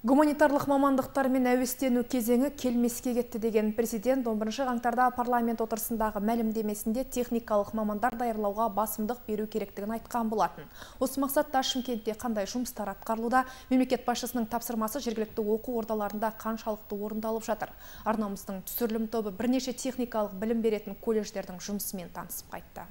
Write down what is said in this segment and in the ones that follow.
Гуманитарлық мамандықтармен әуестену кезеңі келмеске кетті деген президент 11 қаңтарда парламент отырысындағы мәлімдемесінде техникалық мамандар даярлауға басымдық беру керектігін айтқан болатын. Осы мақсатта Шымкентте қандай жұмыстар атқарылуда, мемлекет басшысының тапсырмасы жергілікті оқу ордаларында қаншалықты орындалып жатыр. Арнамыздың түсірілім тобы бірнеше техникалық білім беретін колледждердің жұмысымен танысып қайтты.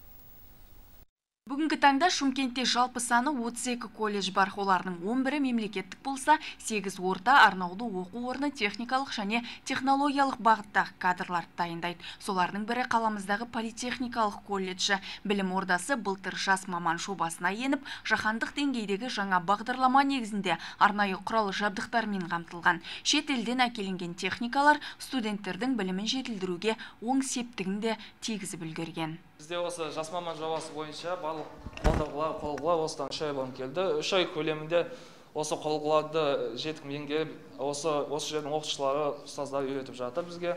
Бүгінгі таңда Шымкентте жалпы саны 32 колледж бар. Олардың 11-і мемлекеттік болса, 8 орта арнаулы оқу орны техникалық және технологиялық бағыттағы кадрларды дайындайды. Солардың бірі қаламыздағы политехникалық колледжі. Білім ордасы былтыр жас маман жобасына еніп, жаһандық деңгейдегі жаңа бағдарлама негізінде арнайы құрал жабдықтармен қамтылған. Шет елден әкелінген техникалар студенттердің білімін жетілдіруге оң септігін де тигізіп үлгерген. Бізде осы жас маман жобасы бойынша барлық қолғылар осыдан 3 ай бұрын келді. 3 ай көлемінде осы қолғыларды жетік меңгеріп, осы жердің оқытушылары, ұстаздары үйретіп жатыр бізге.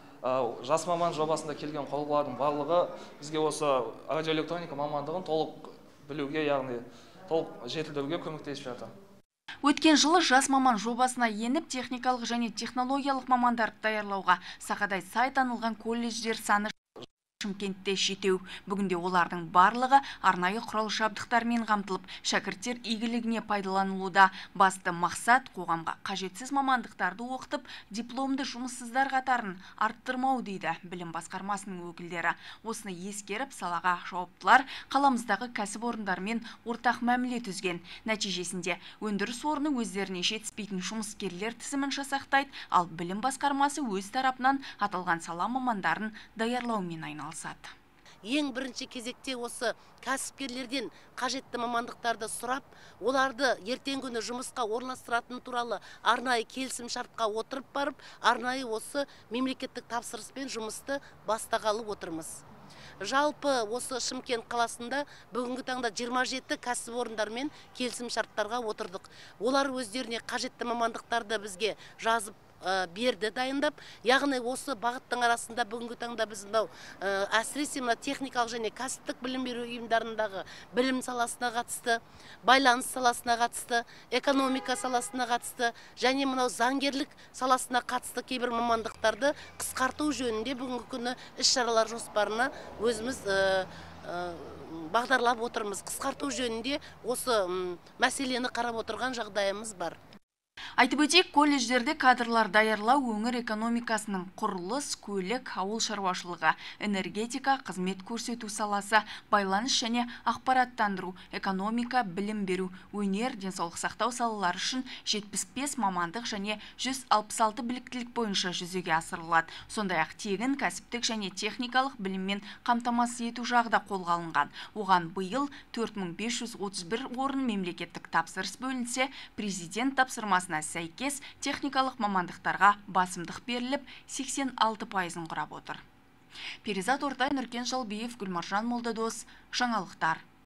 Жас маман жобасында келген қолғылардың барлығы бізге осы радиоэлектроника мамандығын толық білуге, яғни толық жетілдіруге көмектесіп жатыр. Өткен жылы жас маман жобасына еніп, техникалық және технологиялық мамандарды даярлауға сақадай сай танылған колледждер саны Шымкентте жетеу. Бүгінде олардың барлығы арнайы құрал жабдықтармен қамтылып, шәкірттер игілігіне пайдаланылуда. Басты мақсат қоғамға қажетсіз мамандықтарды оқытып, дипломды жұмыссыздар қатарын арттырмау дейді білім басқармасының өкілдері. Осыны ескеріп, салаға жауаптылар қаламыздағы кәсіпорындармен ортақ мәміле түзген. Нәтижесінде өндіріс орны өздеріне жетіспейтін жұмыскерлер тізімін жасақтайды, ал білім басқармасы өз тарапынан аталған сала мамандарын даярлаумен айналысады. Ең бірінші кезекте осы кәсіпкерлерден қажетті мамандықтарды сұрап, оларды ертеңгі күні жұмысқа орналастыратын туралы арнайы келісім шартқа отырып барып, арнайы осы мемлекеттік тапсырыспен жұмысты бастағалы отырмыз. Жалпы осы Шымкент қаласында бүгінгі таңда 27 кәсіпорындармен келісім шарттарға отырдық. Олар өздеріне қажетті мамандықтарды бізге жазып берді дайындап, яғни осы бағыттың арасында бүгінгі таңда біз әсіресе техникалық және кәсіптік білім беру ұйымдарындағы білім саласына қатысты, байланыс саласына қатысты, экономика саласына қатысты және заңгерлік саласына қатысты кейбір мамандықтарды қысқарту жөнінде бүгінгі күні іс-шаралар жоспарына өзіміз бағдарлап отырмыз. Қысқарту жөнінде осы мәселені қарап отырған жағдайымыз бар. Айтып өтейік, колледждерде кадрлар даярлау өңір экономикасының құрылыс, көлік, ауыл шаруашылығы, энергетика, қызмет көрсету саласы, байланыс және ақпараттандыру, экономика, білім беру, өнер, денсаулық сақтау салалары үшін 75 мамандық және 166 біліктілік бойынша жүзеге асырылады. Сондай-ақ тегін кәсіптік және техникалық біліммен қамтамасыз ету жағы да қолға алынған. Оған биыл 4531 орын мемлекеттік тапсырыс бөлінсе, президент тапсырмасына сәйкес техникалық мамандықтарға басымдық беріліп, 86%-ын құрап отыр. Перизат Ортай, Нұркен Жалбиев, Гүлмаржан Молдадос, жаңалықтар.